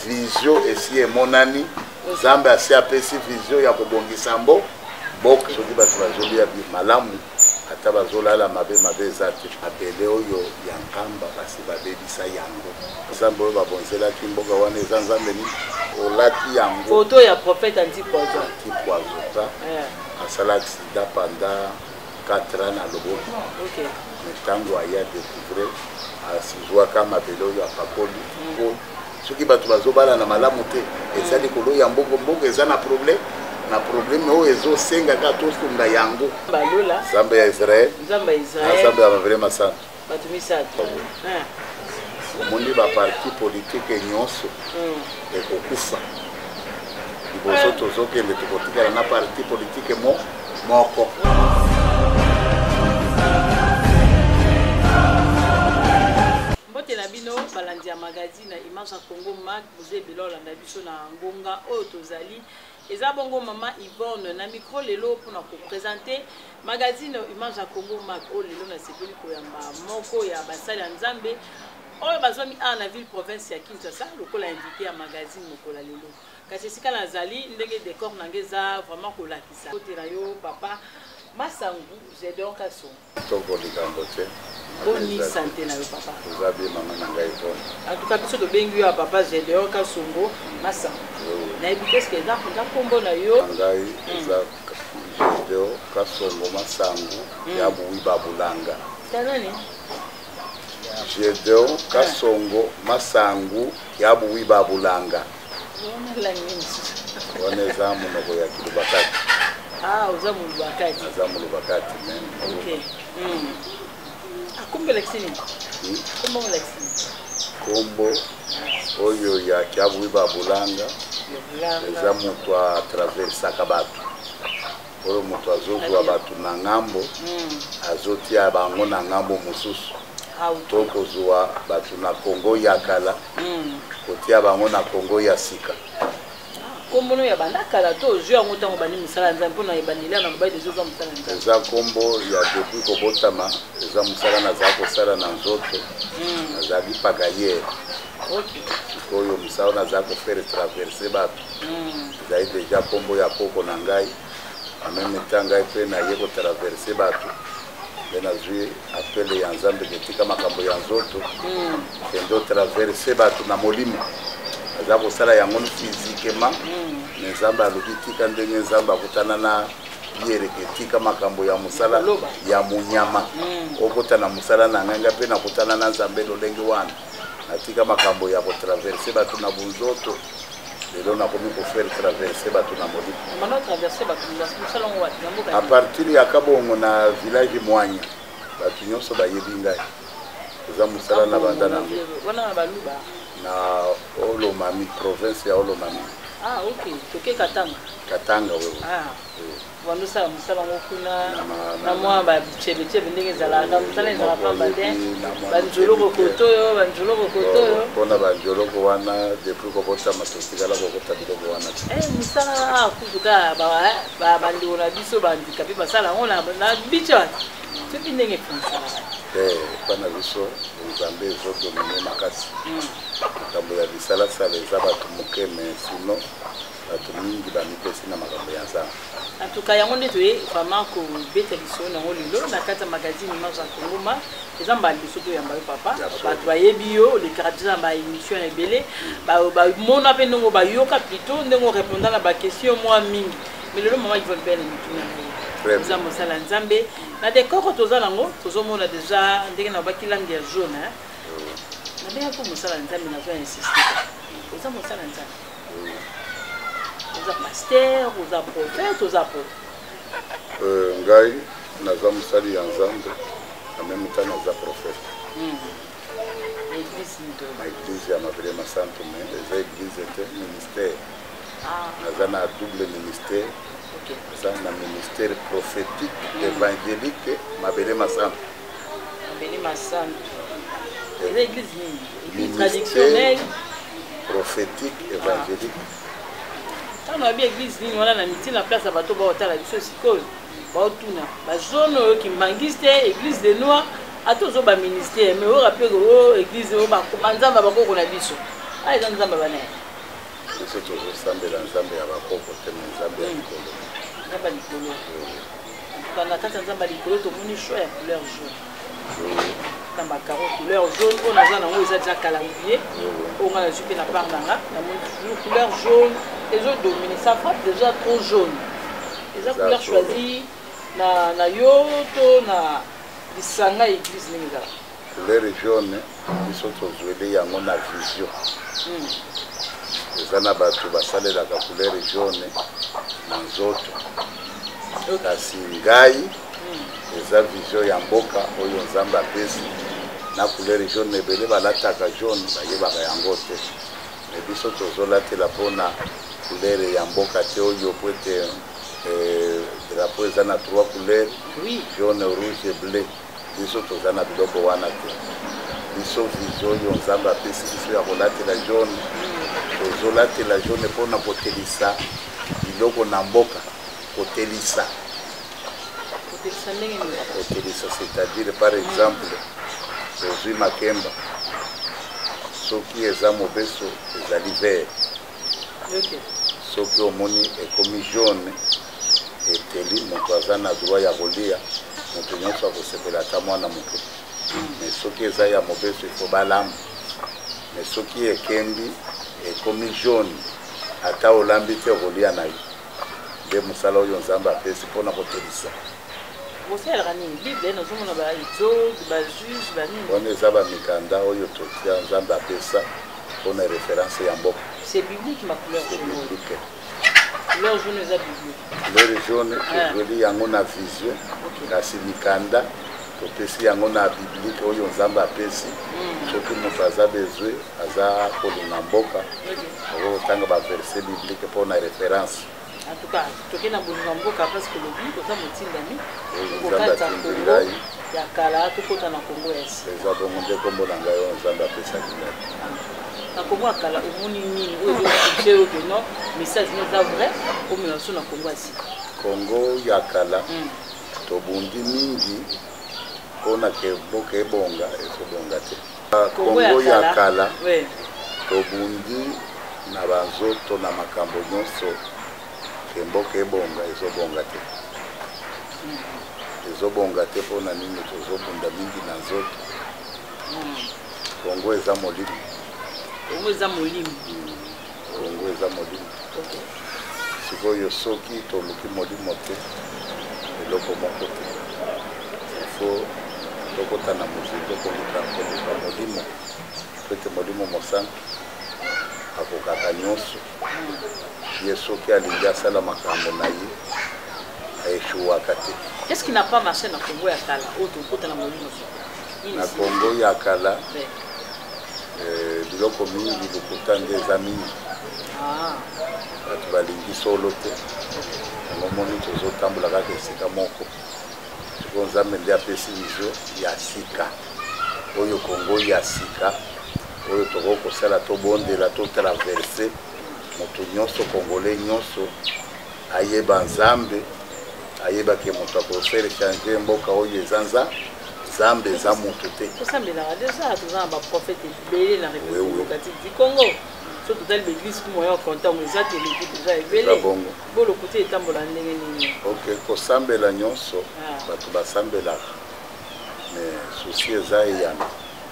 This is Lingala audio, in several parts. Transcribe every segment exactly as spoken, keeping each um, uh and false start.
vision esi emonani Nzambe asi apesi vision ya kobongisa mbo boka soki bato bazolia malamu ata bazolala mabe mabe eza te abele oyo ya nkamba kasi babebisa yango Nzambe oyo babonzelaki mboka wana eza Nzambe ni olati yango photo ya prophète anti-poison anti-poison asalaki sida pendant quatre ans na loboko ntango aya découvrir asizwaka mabele oyo apakoli po soki bato bazobala na malamu te eza likolo ya mbongo mbongo eza na problème na problème oyo ezosengaka tosunga yango Nzambe ya Israel Nzambe ya bavele masantu bato misato omoni baparti politike nyonso ekokufa liboso tozokende tokotikala na parti politike moko mbote na bino balandi ya magazine Image ya Congo Mag boze bilolo na biso na ngonga oyo tozali eza bongo mama Yvonne na micro lelo pour ko présenter magazine Image ya Congo Mag oyo lelo na sepeli koyamba moko ya basali ya Nzambe oyo bazomi a na ville province ya Kinshasa lokola invité ya magazine mokola lelo kasi sika nazali ndenge décor nangeza vraiment kolakisa kotera yo papa Masangu Gédéon Kasson toko likambo te boni santé na yo papa ozabi mama na ngai bon en tout cas biso to bengi yo papa Gédéon Kassongo Masangu na ebites que za za kombo na yo ngai za Gédéon Kassongo Masangu ya buwi babulanga tanani Gédéon Kassongo Masangu ya buwi babulanga wana za munoko ya Kilubakati ah uza mulubakati za mulubakati men okay mm akumbe lexini kombo lexini kombo oyo ya Kiabuwi babulanga eza mutu a traversaka bato oyo mutu azogwa bato na ngambo azotia bango na ngambo mosusu tokozwa bato na Kongo ya kala kotia bango na Kongo ya sika kombo ya bandakala to jeu yango tango bani musala Nzambe mpona ebandela na bayi dezo za musala Nzambe eza kombo ya depuis kobotama eza musala na za kosala na nzoto nazali pagaye oyo musala na za kofere traverser bato ezali deja kombo ya koko na ngai ameme ntangai mpe naye kotraverse bato nde nazwi apele ya Nzambe ketika makambo ya nzoto kende otraverse bato na molimo aza kosala yango physiquement Nzambe alobi tika ndenge Nzambe akutana na yereke tika makambo ya musala ya munyama okutana musala na nganga mpe nakutana na Nzambe lolenge wana natika makambo ya kotraverse bato na bunzoto lelo nakomi kofere traverse bato na molimo a partir ya Kabongo na village Mwanya bato nyonso bayebi ngai eza musala na banda na na Olomami province ya Olomami ah okay toke Katanga Katanga wewe ah wando sala musala ngokuna na mwa ba chebe chebe ndenge zala na musala ezala pa bande banjoloko kotoyo banjoloko kotoyo pona banjoloko wana depuis ko bota matotikala ko kota biloko wana eh musala kutuka ba ba bandi na biso bandi kapi basala ngona na bicha tupi ndenge funsa eh pana biso Nzambe zoto mene makasi kambo ya bisala sala eza bato moke mais sinon bato mingi bamipesi na makambo ya Nzambe en tout cas yango nde toye vraiment ko beta biso nango lelo na kati ya magazine Image ya Congo Mag eza mbali biso toyamba yo papa bato bayebi yo lekaratier na baémission ebele bamona mpe ndenge bayoka plutôt ndenge orépondant na baquestion mwa mingi mais lelo mama Yvonne mpe na mituna na ye eza mosala Nzambe na décor toza nango tozomona déjà ndenge na baki langue ya jaune nabengaki mosala Nzambe nazo insiste eza mosala Nzambe oza pasteur oza prophète oza apôtre ngai naza mosali ya Nzambe na même temps naza prophète na église ya Mabele Masantu mais eza église te ministère naza na double ministère eza na ministère prophétique évangélique Mabele Masantu Mabele Masantu eza église nini église traditionnelle prophétique évangélique tano abi église nini wana na miti na place ya bato baotala biso sikoyo baotuna bazone oyo kimbangiste église de noir ata ozo baministère mais oyo rapele oyo église oyo banzamba bakoko na biso eza nzamba bana biso tozosambela nzambe ya bakoko te me nzambe ya likolo nzambe ya likolo na kati ya nzambe ya likolo tomoni choix ya couleur jaune na bakaro couleur jaune oyo naza nango eza déjà calendrier oyo nga nazwi mpe na part nanga namoni toujours couleur jaune ezodomine ça frappe déjà trop jaune eza couleur choisie na na yo to na lisanga église ndenge ezala couleur jaune biso tozweli yango na vision eza na bato basalelaka couleur jaune na nzoto kasi ngai eza vision ya mboka oyo nzambe apesi na couleur jaune ebele balataka jaune bayebaka yango te me biso tozolatela mpona couleur ya mboka te oyo po ete drapeau eza na trois couleurs jaune rouge et bleu biso toza na biloko wana te biso vision oyo nzambe apesi biso ya kolatela jaune tozolatela jaune mpona kotelisa biloko na mboka kotelisa kotelisa c'est-à-dire par exemple ozwi makemba soki eza mobeso ezali vert soki omoni ekomi jaune eteli moto aza na droit ya kolia moto nyonso akosepela ata mwana moke me soki eza ya mobeso ifo balamba me soki ekembi ekomi jaune ata olambi te kolia na yo nde mosala oyo nzambe apesi mpona kotelisa wana eza bamikanda oyo totia nzambe apesa mpona référence ya mboka couleur jaune tozweli yango na vision kasi mikanda topesi yango na biblique oyo nzambe apesi soki moto aza bezwe aza kolinga mboka okotanga baverset biblique mpona référence. En tout cas, tu es dans le Mboka parce que le but, tu as motivé d'ami. Tu as motivé d'ami. Il y a Kala, tu as dans Congo ici. Les autres ont dit comment on a fait ça. Na Congo Kala, au monde mini, au lieu de non, mais ça c'est vrai. Au moins sur na Congo ici. Congo ya Kala, to bundi mingi, on a que boke bonga et so bonga te. Congo ya Kala, to bundi na bazoto na makambo nyonso. Mboka ebonga ezobonga te ezobonga te mpona nini tozobunda mingi na nzoto Kongo eza molimo Kongo eza molimo Kongo eza molimo sikoyo soki toluki molimo te eloko moko te ifo tokota na mozili tokoluka koluka molimo pete molimo mosantu akokaka nyonso ye soki alingi asala makambo na ye aeshuwaka te. Qu'est-ce qui n'a pas marché na Congo ya Kala na Congo ya Kala biloko mingi lokuta nde eza mingi bato balingi solo te yango moni tozotambola kaka esika moko siko nzambe nde apesi vision ya sika oyo Congo ya sika oyo tokokosala tobondela totraverse moto nyonso congolais nyonso ayeba nzambe ayeba ke moto akosala changer mboka oyo ezanza nzambe eza moto te tosambelaka deja toza na baprofete ebele na république démocratique du Congo so totali baeglise moyo kontango eza teleki deja ebele boloko te etambola ndenge nini ok kosambela nyonso bato basambelaka mais susi eza eyana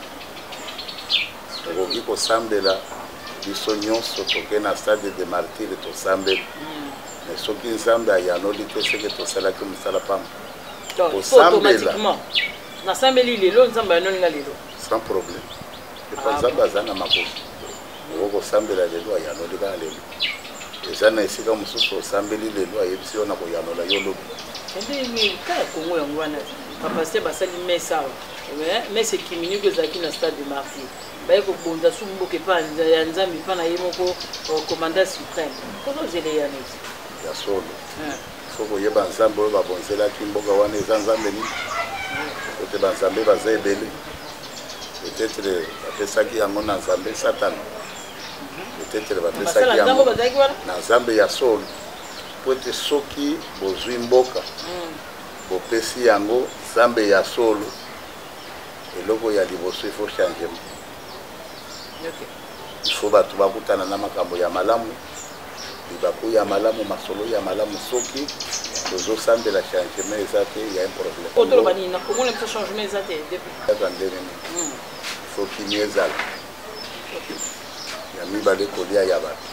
tokoki kosambela biso nyonso toke na stade de martyre tosambela mais soki nzambe ayanoli te seke tosalaki mosala pamba automatiquement nasambeli lelo nzambe ayanolinga lelo sans problème epa nzambe aza na makoki okokosambela lelo ayanoli kaka lelo eza na esika mosusu osambeli lelo ayebisi yo na koyanola yo lobi ende kala kongo yango wana bapaster basali mesa awa mesa ekiminiki ezalaki na stade de martyre baye kobonza su mboka epa ya nzambe epa na ye moko commandant suprême kozozela eyanozi ya solo fo koyeba nzambe oyo babonzelaki mboka wana eza nzambe nini kote banzambe baza ebele peut-être bapesaki yango na nzambe satana peut-être bapesaki yango na nzambe ya solo po ete soki bozwi mboka bopesi yango nzambe ya solo eloko ya liboso ifo changement il faut batu bakutana na makambo ya malamu libaku ya malamu masolo ya malamu soki tozosambela changement eza te ya un problème otoloba nini nakomona mpe changement eza te depuis ndenge nini il faut kimia ezala ya mibale kolia ya bato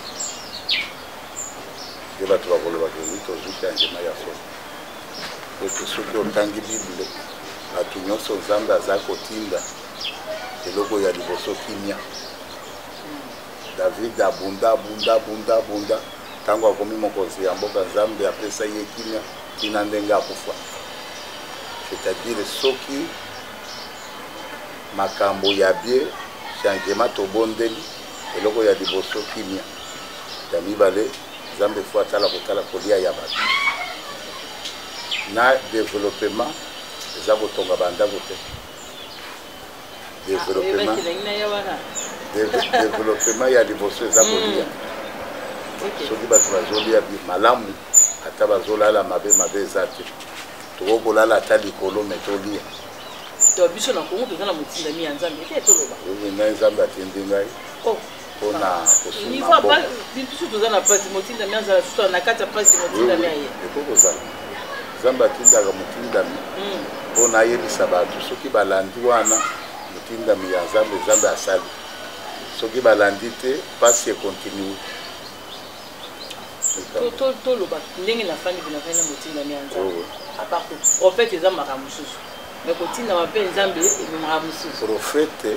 nde bato bakolobaka wi tozwi changement ya solo ete soki otangi bible bato nyonso nzambe aza kotinda eloko ya liboso kimia David abunda abunda abunda abunda ntango akomi mokonzi ya mboka nzambe apesa ye kimia tina ndenge akufa c'est-à-dire soki makambo ya bie changement tobondeli eloko ya liboso kimia ya mibale nzambe fo atala kotala kolia ya bato na développement eza kotonga bandako te développement développement ya liboso eza kolia soki bato bazolia malamu ata bazolala mabe mabe eza te tokokolala ata likolo me tolia biso na kongo toza na motindami ya nzambe ete toloba ngai nzambe atindi ngai mpona kosunga biso toza na pasi motindami azala susu na kati ya pasi motindami aye ekokozala nzambe atindaka motindami mpona ayebisa bato soki balandi wana motindami ya nzambe nzambe asali soki balandi te pasi ekontinue toloba ndenge nafandi binafandi na motindami ya nzambe aparto prophète eza makambo mosusu mais kotinda mpe nzambe ememaka mosusu prophète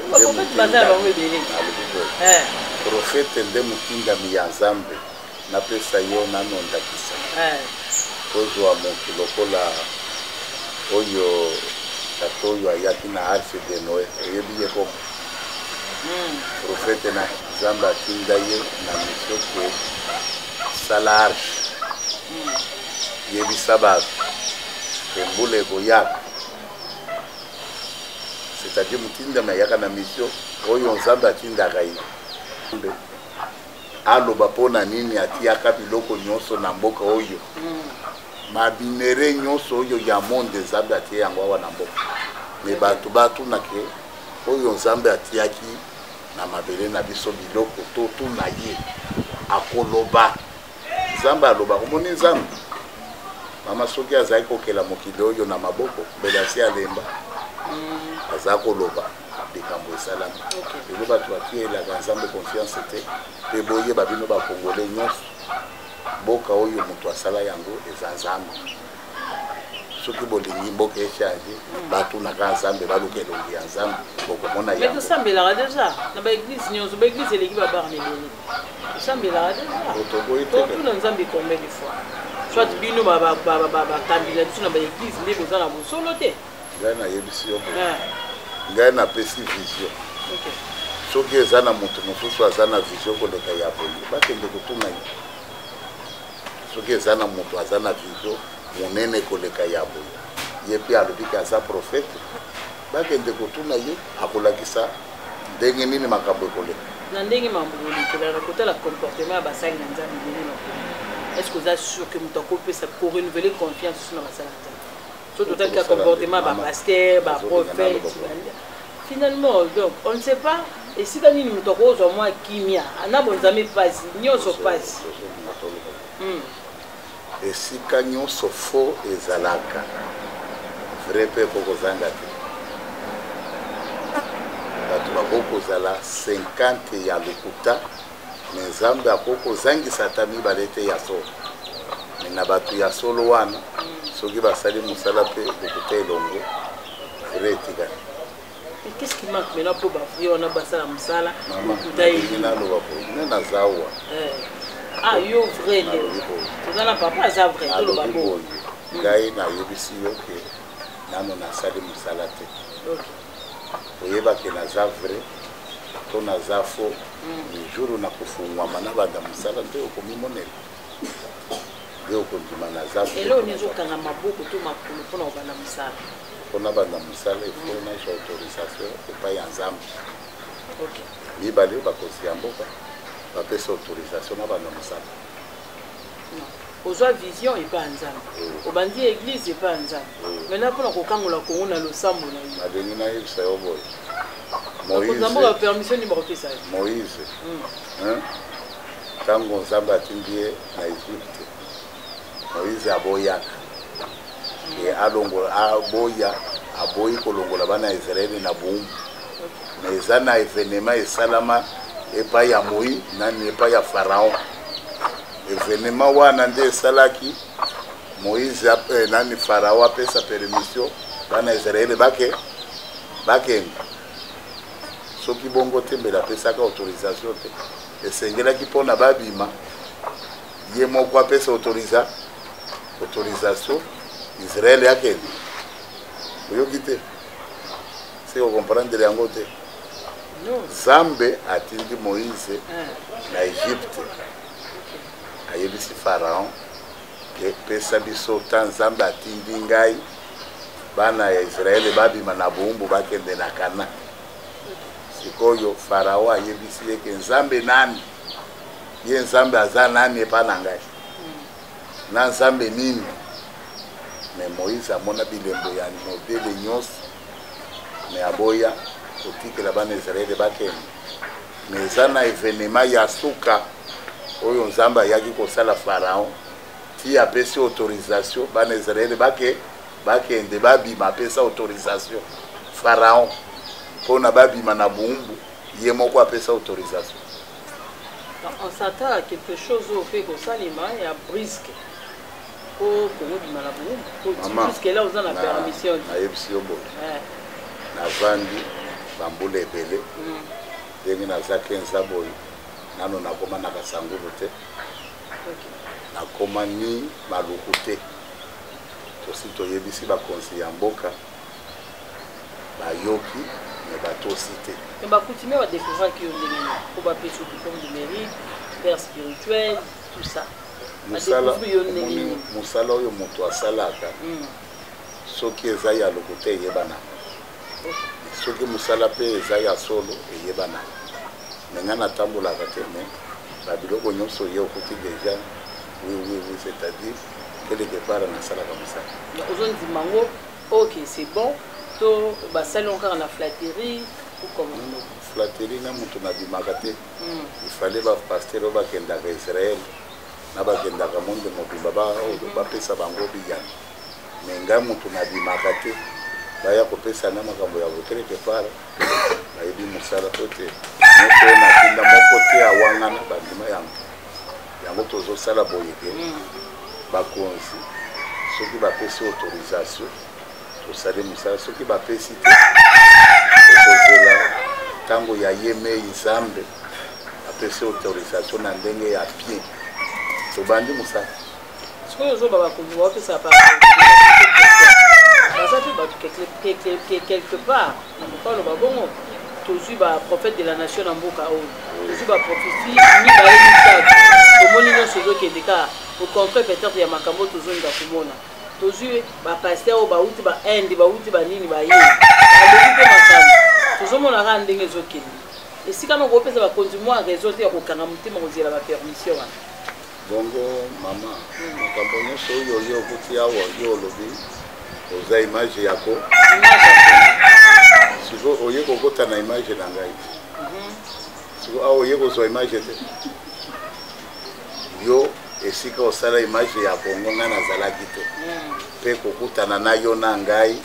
prophète nde motindami ya nzambe napesa yo nanondakisa kozwa moto lokola oyo tata oyo ayaki na arche de noe oyebi ye koma prophète na nzambe atinda ye na mission ke sala arche yebisa bato embula ekoyaka c'est-à-dire motindami ayaka na mission oyo nzambe atindaka ye aloba mpona nini atiaka biloko nyonso na mboka oyo mabinere nyonso oyo ya monde nzambe atie yango awa na mboka me bato batunake oyo nzambe atiaki na mabele na biso biloko totuna ye akoloba nzambe aloba komoni nzambe mama soki azali kokela mokili oyo na maboko mbele asi alemba aza koloba likambo esalami lelo bato batielaka nzambe confiance te mpe boyeba bino bakongole nyonso mboka oyo moto asala yango eza nzambe soki bolingi mboka echange batunaka nzambe baluka elongi ya nzambe bokomona yango tosambelaka deja na baeglise nyonso baeglise eleki babarne ebele tosambelaka deja totuna nzambe combien de fois soit bino bakandida biso na baeglise nde boza na bosolo te ngai nayebisi yo ngai napesi vision soki eza na moto mosusu aza na vision koleka ya boye bakende kotuna ye soki eza na moto aza na vision monene koleka ya boye ye mpe alobiki aza prophète bakende kotuna ye akolakisa ndenge nini makambo ekoleka na ndenge makambo ekolekelaka kotala comportement ya basali na nzambe ebele na est ce que oza sûr que moto akopesa korenouveler confiance so na basala nzambe so totali ka comportement bapaster baprophète finalement donc on ne sait pas esika nini moto akozwa mwa kimia ana bonzambe pasi nyonso pasi esika nyonso fo ezalaka vrai mpe kokozanga te bato bakokozala cinquante ya lokuta me nzambe akokozangisa ata mibale te ya solo me na bato ya solo wana soki basali mosala mpe lokuta elongo vrai etikani. Qu'est-ce qui manque maintenant pour bafouiller on a basé la musala lokuta elongo ne nazawa ah yo vrai nde tozala papa aza vrai tolo babo ngai nayebisi yo ke nano nasali mosala te oyebake naza vrai to naza faux jour nakofungwama na banda mosala nde okomimonela nde okondima naza elo nizokanga maboko to makolo mpona kobanda mosala mpona banda mosala ifo nazwa autorisation epai ya nzambe mibale bakosi ya mboka bapesa autorisation na banda mosala ozwa vision epai ya nzambe obandi église epai ya nzambe maintenant mpona kokangola kongo na losambo na yo nalingi nayebisa yo boye Moïse la permission ni ça. Moïse hein tango nzambe atindie na Egypte Moïse aboyaka e alongola aboya aboyi kolongola bana Israeli na bumu mais eza na événement esalama epai ya Moïse nani epai ya Pharaon événement wana nde esalaki Moïse eh, nani Pharaon apesa permission bana Israeli bake bakende soki bongo tembela apesaka autorisation te esengelaki mpona babima ye moko apesa autorisa autorisation Israel yakende oyoki te se okomprendre yango te Nzambe atindi Moïse na Egypte ayebisi Pharaon epesa biso ta Nzambe atindi ngai bana ya Israeli babima na bumbu bakende na Kana sikoyo Pharaon ayebisi yeke Nzambe nani ye Nzambe aza nani epa na ngai na Nzambe nini mais Moïse amona bilembo ya modele nyonso mais aboya kotikela bana Israeli bakende mais eza na événement ya suka oyo Nzambe ayaki kosala Pharaon ti apesi autorisation bana Israeli bake bakende babima apesa autorisation Pharaon mpona babima na bumbu ye moko apesa autorisation. On s'attend à quelque chose au fait que Salima et à brisque pour Congo bima na bumbu pour brisque là on a la permission na yebisi obo na vandi bambula ebele ndenge nazaki nzaboyi nano nakoma na kasangulu te nakoma ni maluku te tosi toyebisi bakonzi ya mboka bayoki me batosi te mais bakutime badécouvrir ki yo ndenge pour bapesa diplôme de mérite père spirituel tout ça musala oyo moto asalaka soki eza ya lokuta eyebana soki musala mpe eza ya solo eyebana me nga natambolaka te me babiloko nyonso ye okuti déjà oui oui oui c'est-à-dire quelque part nasalaka mosala ozondima ngo ok c'est bon to basali encore na flatterie ou comment flatterie na moto nabimaka te il fallait bapasteur oyo bakendaka Israel na bakendaka monde mobimba bapesa bango biyana me ngai moto nabimaka te baya kopesa na makambo ya quelque part bayebi mosala to te moto oyo natinda moko te awangana bandima yango yango tozosala boye te bakonzi soki bapesi autorisation tosali mosala soki bapesi te tokozela ntango ya ye mei Nzambe apesi autorisation na ndenge ya bien tobandi mosala sikoyo ozoba bakonzi bapesa pa baza mpe bato quelque part na mokalo babongo tozwi baprophète de la nation na mboka oyo tozwi baprophétie mibale mitatu tomoni nyonso ezokende ka au contraire peut-être ya makambo tozonga komona tozwi bapaster oyo bauti bainde bauti banini baye balobi mpe makambo tozomonaka ndenge ezokende esika noko opesa bakonzi mwa raison te ya kokanga motema kozela bapermission wana bongo mama makambo nyonso oyo yo okuti awa yo olobi oza image yako siko oye kokota na image na ngai siko awa oye kozwa image te yo esika osala image ya Kongo nga nazalaki te mpe kokutana na yo na ngai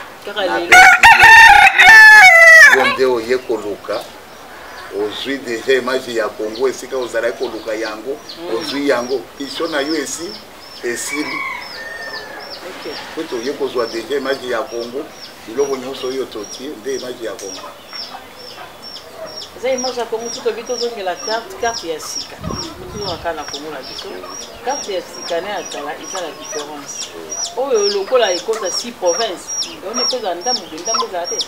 yo nde oye koluka ozwi deja image ya Kongo esika ozalaki koluka yango ozwi yango isho na yo esi esili po toye kozwa deja image ya Kongo biloko nyonso oyo totie nde image ya Kongo eza image ya Kongo tuto bito zongela carte carte ya sika tozongaka na Kongo na biso carte ya sika na ya kala eza la différence oyo lokola ekota si province on epeza ndambo mpe ndambo ezala te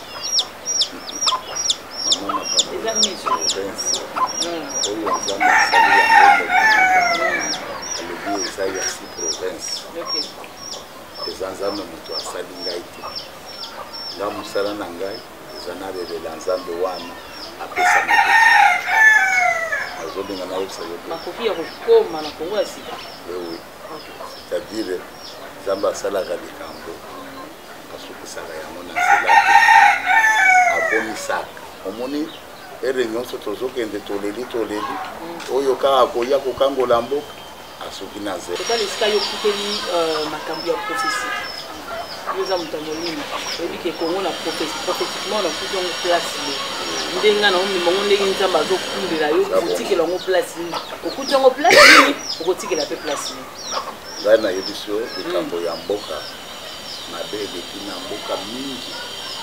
eza miso oyo Nzambe asali yango alobi eza ya si province eza Nzambe moto asali ngai te nga mosala na ngai eza nabelela Nzambe wana apesa moto azolinga nayosa yo makoki ya kokoma na Kongo ya sika oui c'est-à-dire Nzambe asalaka likambo asukisaka yango na nzela te akomisaka omoni ere nyonso tozokende toleli toleli oyo kaka koya kokangola mboka asoki na zero totala esika yo okuteli makambo ya prophétie yo eza moto ya molimo oyebi ke kongo na prophétiquement nakuti yango place le ndenge na omimango ndenge nzambe azokundela yo okotikela yango place nini okuti yango place nini okotikela mpe place nini ngai nayebi so likambo ya mboka mabe eleki na mboka mingi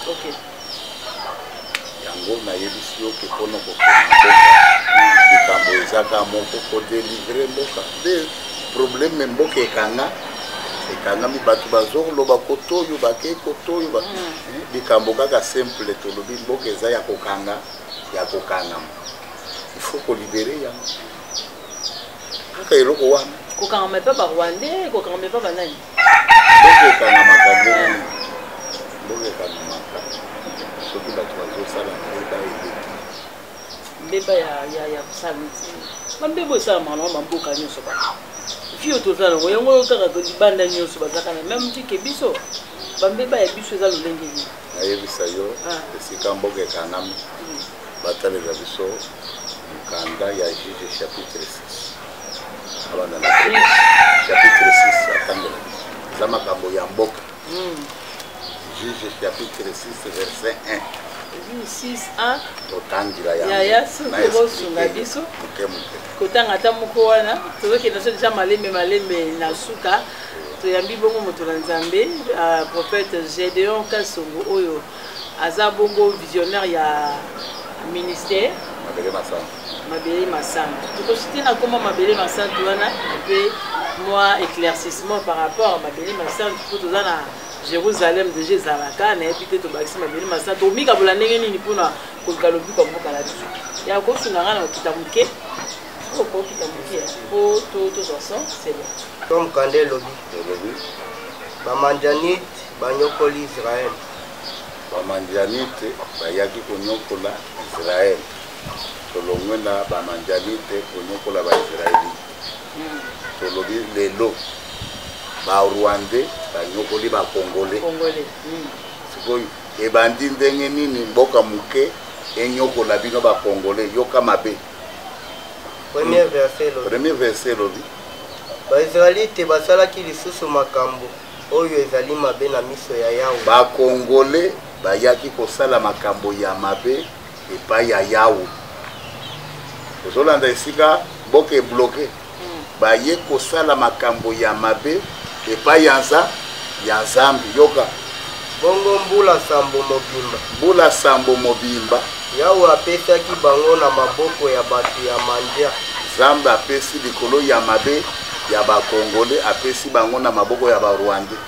yango nayebi si yo ke mpona kokoma mboka likambo ezaka moko kodelivre mboka nde probleme mboka ekanga ekangami bato bazoloba kotoyo bake kotoyo likambo kaka simple tolobi mboka eza ya kokanga ya kokangama ifo kolibere yango kaka eloko wana kokangama epa barwandais kokangama epa banani mboka ekangamaka ndenge mboka ekangamaka soki bato bazosala mbeba eleki mbeba ya kosala neti bambeba esalama na bamboka nyonso ba fio tozala nango yango kaka libanda nyonso bazaka na meme tike biso bambeba ya biso eza lolenge nini nayebisa yo esika mboka ekangami batalela biso mokanda ya juge chapitre six abanda na chapitre six atangela biso eza makambo ya mboka juge chapitre six verset un six un totangila yaya soki bosunga biso kotanga ata moko wana tozokenda so deja malembe malembe na suka toyambi bongo moto na nzambe prophète Gédéon Kasongo oyo aza bongo visionnaire ya ministère mabele masanga mabele masanga tokosite na koma mabele masanga wana mpe moi éclaircissement par rapport à mabele masanga po toza na Jérusalem de Jézalaka na epite to bakisi mabele masanga to mika bola ndenge nini mpona kozala lobiko mboka na biso ya kosunga nga na okita moke opo okita moke po tozwa sens c'est bon comme kande lobi bamanjanite banyokoli Israël bamanjanite bayaki konyokola Israël tolongwe na bamanjanite konyokola baisraeli tolobi lelo barwandais banyokoli bakongole sikoyo ebandi ndenge nini mboka moke enyokola bino bakongole yoka mabe premier verset lobi premier verset lobi baisraelite basalaki lisusu makambo oyo ezali mabe na miso ya Yawe bakongole bayaki kosala makambo ya mabe epai ya Yawe ozolanda esika mboka ebloke baye kosala makambo ya mabe epai ya nza ya Nzambe yoka bongo mbula sambo mobimba mbula sambo mobimba Yawe apesaki bango na maboko ya bato ya mandia Nzambe apesi likolo ya mabe ya bakongole apesi bango na maboko ya barwandais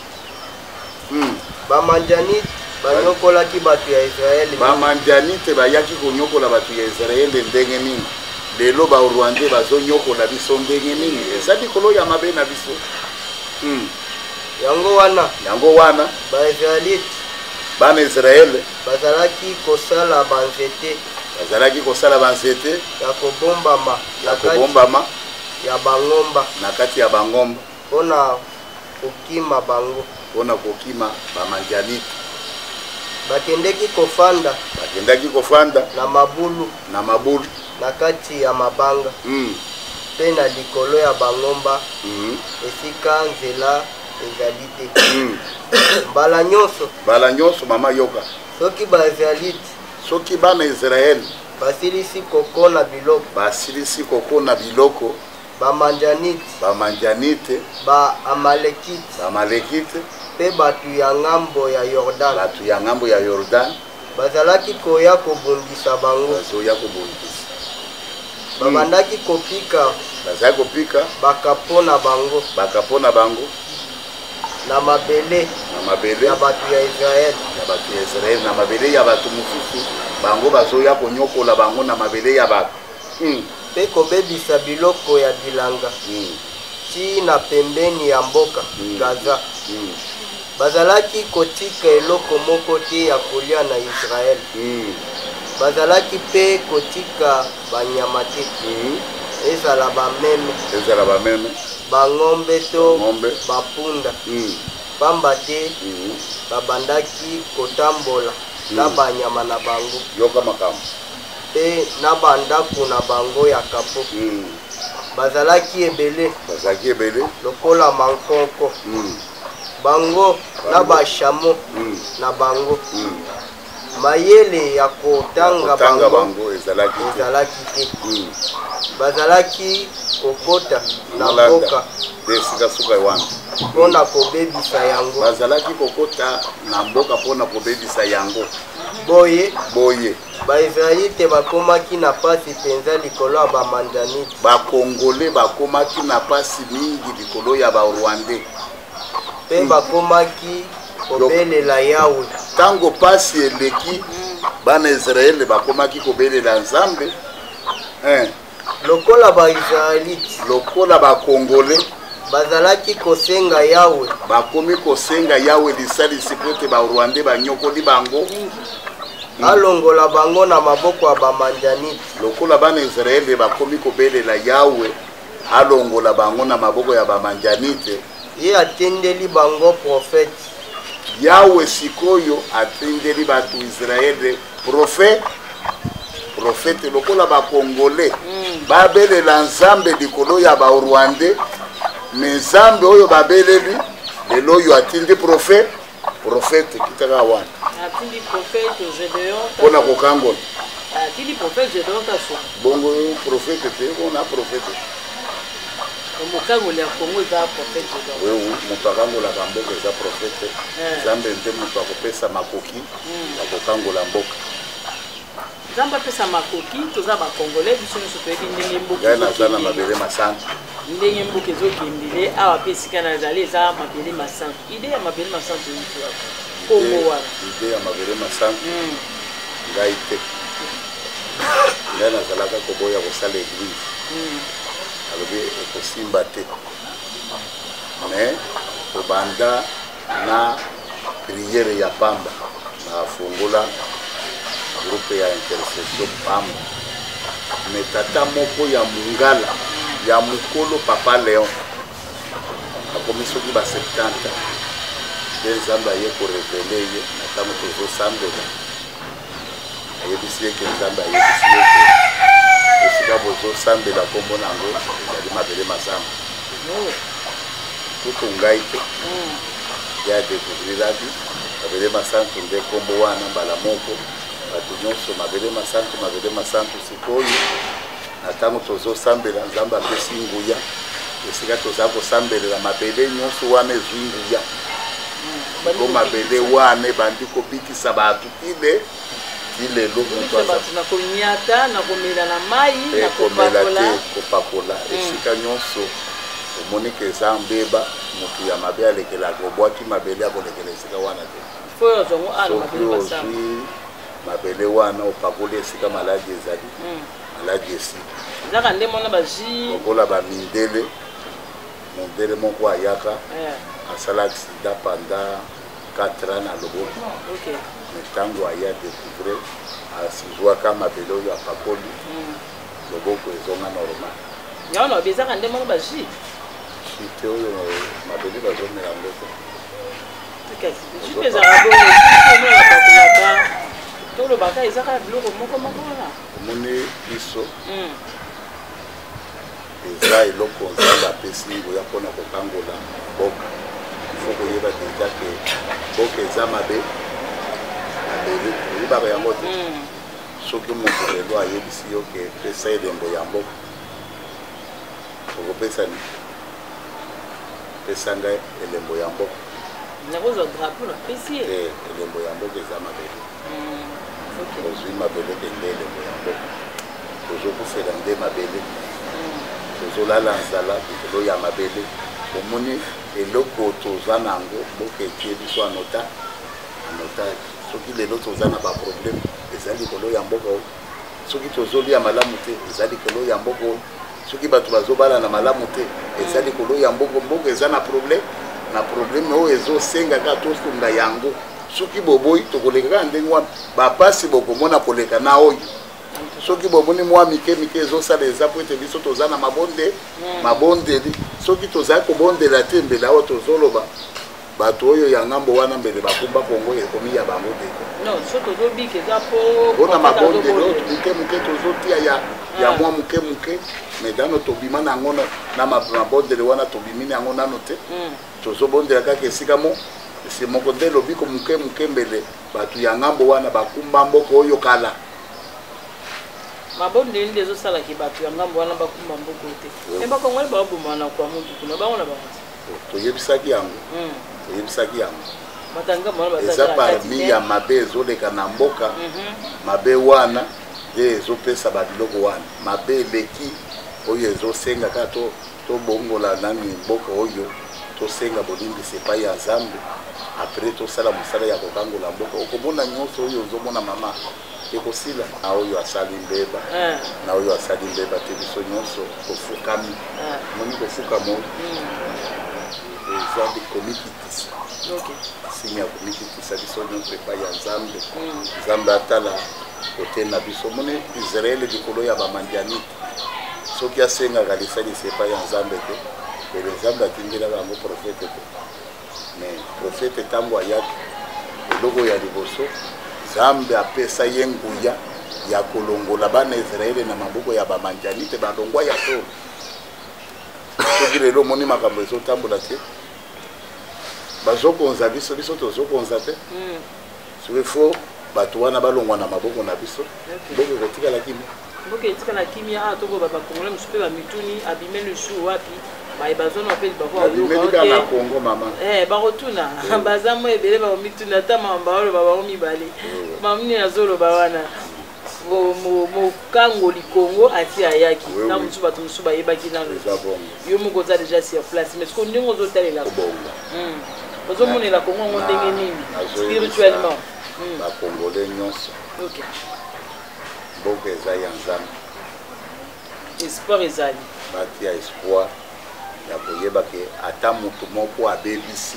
hmm. bamanjanite banyokolaki bato ya Israeli bamanjanite bayaki konyokola bato ya Israeli ndenge nini lelo barwandais bazonyokola biso ndenge nini eza likolo ya mabe na biso hmm. yango wana yango wana baisraelite bana Israele bazalaki kosala banzete bazalaki kosala banzete ya kobombama ya kobombama ya bangomba na kati ya bangomba mpona kokima bango mpona kokima bamanjanite bakendeki kofanda bakendaki kofanda na mabulu na mabulu na kati ya mabanga mm. pe na likolo ya bangomba mm. esika nzela ezali te mm. mbala nyonso mbala nyonso mama yoka soki baisraelite soki bana Israeli basilisi kokona biloko basilisi kokona biloko bamanjanite bamanjanite baamalekite bamalekite mpe bato ya ngambo ya Yordan bato ya ngambo ya Yordan bazalaki koya kobundisa bango bazoya kobundisa babandaki kopika bazalaki kopika bakapo na bango bakapo na bango na mabele na mabele ya bato ya Israeli ya bato ya Israeli na mabele ya bato mosusu bango bazoya konyokola bango na mabele ya bato mpe mm. kobebisa biloko ya bilanga mm. ti na pembeni ya mboka mm. Gaza mm. bazalaki kotika eloko moko te ya kolia na Israeli mm. bazalaki mpe kotika banyama te mm. ezala bameme ezala bameme bangombe to ngombe bapunda mm. pamba te mm. babandaki kotambola na banyama na bango yoka makambo pe na bandako na bango ya kapo mm. bazalaki ebele bazalaki ebele lokola mankonko mm. bango na bashamo mm. na bango mm. mayele ya kotanga bango, bango ezalaki te mm. bazalaki kokota na Malanda. mboka desika suka wana mpona kobebisa yango bazalaki kokota na mboka mpona kobebisa yango boye boye baisraelite bakomaki na pasi mpenza likolo ya bamandanite bakongole bakomaki na pasi mingi likolo ya barwandais mpe mm. bakomaki kobelela yawe ntango pasi eleki bana israele bakomaki kobelela nzambe eh. lokola baisraelite lokola bakongole bazalaki kosenga yawe bakomi kosenga yawe lisalisi po ete barwandais banyokoli bango mm. alongola bango na maboko ya bamandanite lokola bana israele bakomi kobelela yawe alongola bango na maboko ya bamanjanite ye atendeli bango profete yawe sikoyo atendeli bato israele profete profete lokola bakongole mm. babelela nzambe likolo ya barwandais me nzambe oyo babeleli lelo oyo atindi profete profete kitaka wana atindi profete Gédéon mpona kokangola atindi profete Gédéon taso bongo profete te mpona profete omokangoli ya Kongo eza profete Gédéon moto akangolaka mboka eza profete nzambe nde moto akopesa makoki akokangola mboka nzambe apesa makoki toza bakongole biso nyonso toyebi ndenge mboka ngai naza na mabele masantu ndenge mboka ezokendele awa mpe esika nazali eza mabele masantu ide ya mabele masantu kongo wana ide ya mabele masantu ngai te ngai nazalaka koboya kosala eglise alobi ekosimba te me kobanda na priere ya pamba nafungola groupe ya intercession pamba me tata moko ya mungala ya mukolo papa Léon akomi soki ba septante nde nzambe aye korevele ye na ntango tozosambela ayebisi eke nzambe ayebisi eke esika bozosambela kombo nango ezali mabele masango kutu ngai te ya découvriraki mabele masango nde kombo wana mbala moko bato nyonso mabele masango mabele masango sikoyo na ntango tozosambela nzambe apesi nguya esika toza kosambelela mabele nyonso wana ezwi nguya ko mabele wana ebandi kobikisa bato tile tilelo nakonyata nakomela na mai nakomela te kopakola esika nyonso omonike eza mbeba motu ya mabe alekelaka obwaki mabele akolekela esika wana te soki ozwi mabele wana opakoli esika maladi ezali maladi esi ezaka nde mona baji lokola bamindele mondele moko ayaka asala aksida panda quatre ans na loboko ntango aya découvre asizwaka mabele oyo apakoli loboko ezonga normal yaona bezaka nde mona baji te oyo mabele bazomela yango te tolobaka ezaka biloko moko moko wana omoni biso eza eloko nzambe apesi ngoya mpona kokangola mboka ifo koyeba deja ke mboka eza mabe mabele oyebaka yango te soki moto lelo ayebisi yo ke pesa elembo ya mboka okopesa ni pesa ngai elembo ya mboka nakozwa drapeau napesi ye elembo ya mboka eza mabele ozwi mabele kende elembo ya mboka tozokufela nde mabele tozolala nzala likolo ya mabele omoni eloko toza nango mboka etie biso anota anotage soki lelo toza na baproblème eza likolo ya mboka oyo soki tozolia malamu te eza likolo ya mboka oyo soki bato bazobala na malamu te eza likolo ya mboka mboka eza na problème na problème oyo ezosengaka tosunga yango soki boboyi tokolekaka ndenge wana bapasi bokomona koleka na oyo soki bomoni mwa mike mike ezosala eza po ete biso toza na mabonde mabondeli soki tozali kobondela te mbela oyo tozoloba bato oyo ya ngambo wana mbele bakumba Kongo ekomi ya bango te non so tozobika eza po mpona mabondelo muke muke tozotia ya ya mwa muke muke mais dano tobima nango na mabondelo wana tobimi nango nano te tozobondela kaka esika mo c'est moko nde lobi ko muke muke mbele bato ya ngambo wana bakumba mboka oyo kala mabondelo nde ezosalaki bato ya ngambo wana bakumba mboka te me bakongoli babomana kwa mutu kuna bango na bango toyebisaki yango toyebisaki yango matanga mwana eza parmi ya mabe ezoleka na mboka mabe wana nde ezopesa babiloko wana mabe eleki oyo ezosenga kaka tobongola nani mboka oyo tosenga bolimbisa epai ya Nzambe apres tosala mosala ya kokangola mboka okomona nyonso oyo ozomona mama ekosila na oyo asali mbeba na oyo asali mbeba te biso nyonso tofukami moni kofukama oyo eza komikitisa signe ya komikitisa biso nyonso epai ya Nzambe Nzambe atala kote na biso moni Israele likolo ya bamandianite soki asengaka lisalisi epai ya Nzambe te ele Nzambe atindelaka yango profete te mais profete ntango ayaki eloko ya liboso Nzambe apesa ye nguya ya kolongola bana Israele na maboko ya bamandianite balongwa ya tolo soki lelo omoni makambo ezotambola te bazokonza biso biso tozokonza te soki fo bato wana balongwa na maboko na biso mboka ekotikala kimia mboka etikala kimia a toko bakongole mosu mpe bamituni abime lusu wapi bayebazona mpe babimelika na Kongo mama bakotuna baza mo ebele bamituni ata mamba oloba bango mibale mamini azoloba wana mokangoli Kongo ati ayaki na mosu bato mosu bayebaki nano yo moko oza deja sur place mais siko ndenge ozotalela ozomonela Kongo yango ndenge nini spirituellement bakongole nyonso mboka eza ya Nzambe espoir ezali batia espoir ya koyeba ke ata motu moko abebisi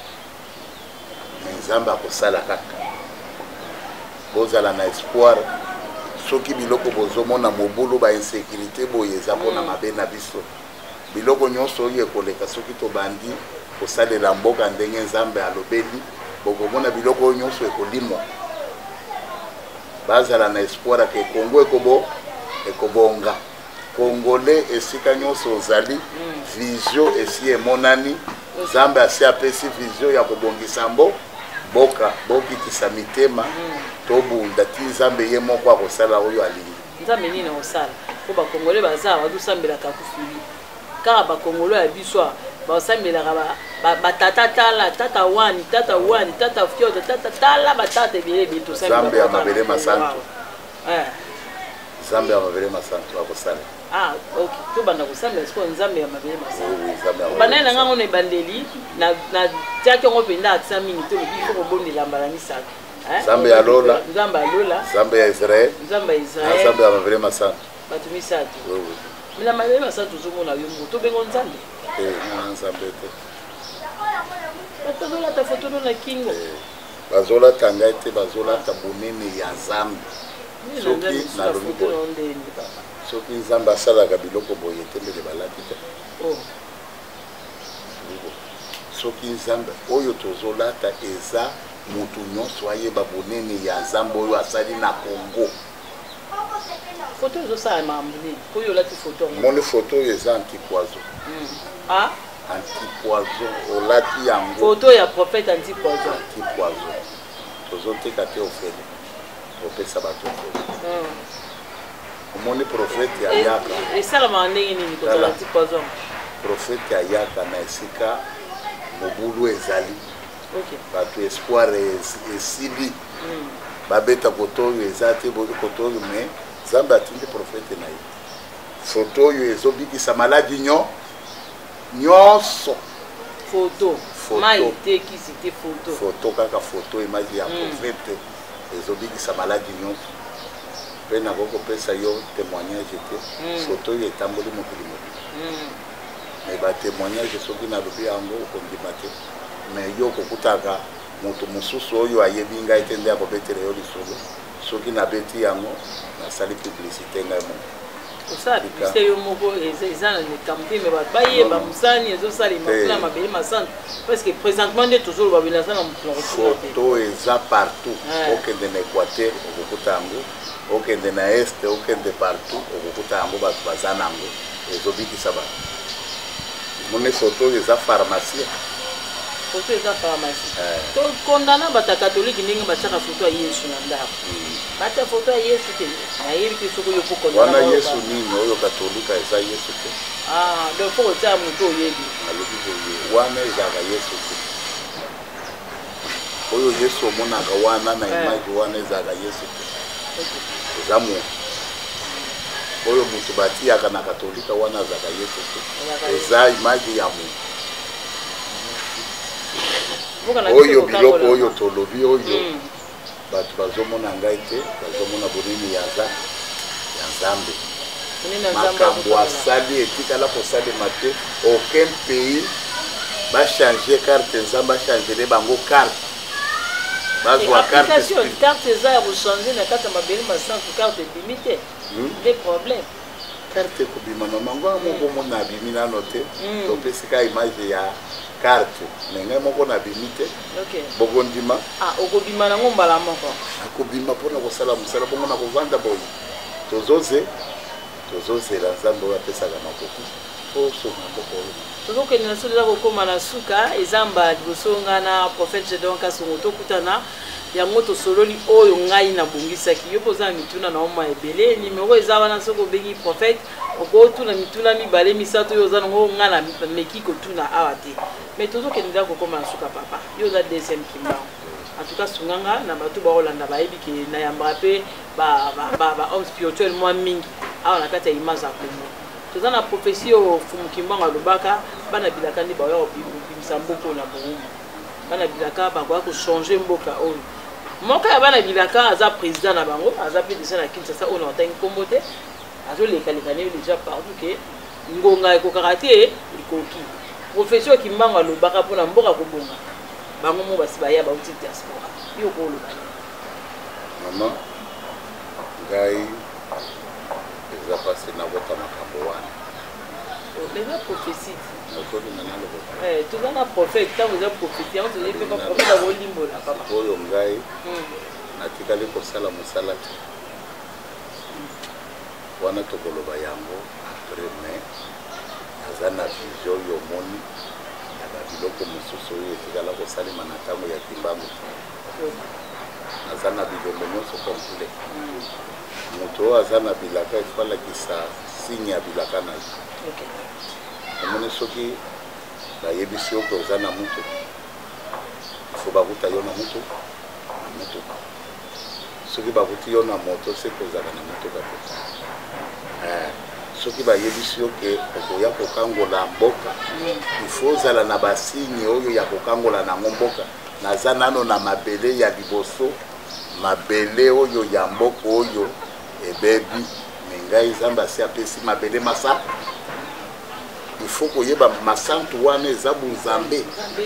me Nzambe akosala kaka bozala na espoir soki biloko bozomona mobulu ba insécurité boye eza mpona mabe na biso biloko nyonso oyo ekoleka soki tobandi kosalela mboka ndenge Nzambe alobeli bokomona biloko oyo nyonso ekolimwa bazala na espoir ke Kongo ekobo ekobonga Congolais esika nyonso ozali vision esi emonani Nzambe asi apesi vision ya kobongisa mbo boka bokitisa mitema tobunda ti Nzambe ye moko akosala oyo alingi Nzambe nini osala po bakongole baza bazosambelaka kufili kaka bakongolo ya biso basambelaka batata tala tata wani tata wani tata fioto tata tala batata ebele ebele tosambela Nzambe ya mabele masanto Nzambe ya mabele masanto akosala ah ok tobanda kosambela siko Nzambe ya mabele masanto oui banani na ngango na ebandeli na na tiaki yango mpenza akisa mingi te lobi ifo kobondela mbala misato Nzambe ya Lola Nzambe ya Lola Nzambe ya Israel Nzambe ya Israel Nzambe ya mabele masanto bato misato oui oui mina mabele masanto ozomona yo mo tobengo Nzambe eh na Nzambe te batozolata foto na kingo bazolata ngai te bazolata bonene ya Nzambe soki nalobi boye soki Nzambe asalaka biloko boye te mbele balati te soki Nzambe oyo tozolata eza mutu nyonso ayeba bonene ya Nzambe oyo asali na Kongo foto ezosala makambo nini oyo olati foto moni foto oyo eza antipoison antipoison olati yango foto ya prophète antipoison antipoison tozoteka te ofele opesa bato omoni prophète ayaka esalamaka ndenge nini kozala antipoison prophète ayaka na esika mobulu ezali bato espoir esili babeta koto oyo eza te koto oyo me Nzambe atindi prophète na ye foto oyo ezobikisa maladi nyo nyonso foto mai tekisi te foto foto kaka foto image ya prophète ezobikisa maladi nyonso mpe nakokopesa yo témoignage te foto oyo etamboli mokili mokili me batémoignage soki nalobi yango okondima te me yo okokutaka moto mosusu oyo ayebi ngai te nde akobetela yo lisolo soki nabeti yango nasali publicité ngai moko ça publicité yo moko eza na campé mais ba baye ba musani ezo sali makula mabeli masante parce que présentement de toujours ba bilasa na mplo photo eza partout okende na Équateur okukuta yango okende na Est okende partout okukuta yango bato baza nango ezobikisa bato mone photo eza pharmacie photo eza pharmacie to condamna bata catholique ndenge batiaka photo ya Yesu na ndako batia photo ya Yesu te nayebi te soko yo poko wana Yesu nini oyo katolika eza Yesu te ah donc faut tia moto oyebi alobi boye wana ezaka Yesu te oyo Yesu omonaka wana na image wana ezaka Yesu te eza mo oyo mutu batiaka na katolika wana azaka Yesu te eza image ya mo oyo biloko oyo tolobi oyo bato bazomona ngai te bazomona bonini ya Nzambe makambo asali etikala kosalema te aucun pays bachange carte Nzambe achangele bango carte bazwa carte eza ya kochange na kati ya mabeli masantu carte ebimi te de problème carte ekobima na mango moko mona abimi nano te topesika image ya carte mais ngai moko nabimi te bokondima okobima nango mbala moko akobima mpona kosala mosala bongo na kovanda boye tozoze tozozela Nzambe oyo apesaka makoki osonga mboko oyo tozokende na solo eza kokóma na suka ezamba liboso nga na prophète Gédéon Kasongo tokutana yango tosololi oyo ngai nabongisaki yo poza na mituna na oma ebele nimero eza wana soki obengi prophète okotuna mituna mibale misato oyo oza nango nga na meki kotuna awa te mais tozokende nda kokóma na suka papa yo oza deuxième kimbango en tout cas sunganga na bato baolanda bayebi ke nayambaka mpe bahomme spirituel mwa mingi awa na kati ya image ya kongo toza na prophétie oyo fumu kimbango alobaka bana bilaka nde baoya kobimisa mboka na bowuma bana bilaka bakoya kochange mboka oyo moko ya bana bilaka aza président na bango aza mpe deja na Kinshasa oyo na otangi nkombo te azolekaleka ne déjà partout ke ngonga ekokaka te ekoki prophétie oyo kimbango alobaka mpona mboka kobonga bango mo basi baya bauti diaspora yo koloba mama ngai eza pasi nabota makambo wana eza prophétie toza na prophète ntango eza prophétie yango tozali mpe baprophète akolimbola papa oyo ngai natikali kosala mosala te wana tokoloba yango après mais aza na vision oyo omoni ya babiloko mosusu oyo etikala kosalema na ntango ya kimbango aza na bilongo nyonso complet moto oyo aza na bilaka efalakisa signe ya bilaka na ye omoni soki bayebisi yo koza na moto ifo bakuta yo na moto na motoka soki bakuti yo na moto se kozala na motoka te soki bayebisi yo ke okoya kokangola mboka ifo ozala na basigne oyo ya kokangola nango mboka naza nano na mabele ya liboso mabele oyo ya mboka oyo ebebi me ngai Nzambe asi apesi mabele masaka ifo koyeba masantu wana eza bunzambe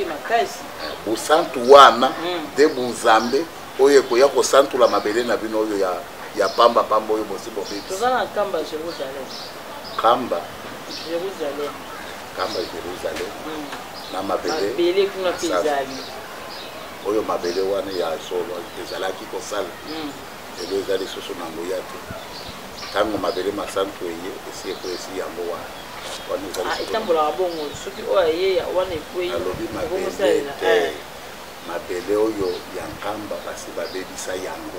busantu wana de bunzambe oyo ekoya kosantula mabele na bino oyo ya ya pamba pamba oyo bosi bobebi tozana kamba Jérusalem kamba Jérusalem kamba Jérusalem na mabele mabele kuna pezali oyo mabele wana ya solo ezalaki kosala elo eza lisusu na ngoya te ntango mabele masantu eye esi ekoyesi yango wana etambolaka bongo soki oyo aye wana ekwei alobi mabele te mabele oyo ya nkamba kasi babebisa yango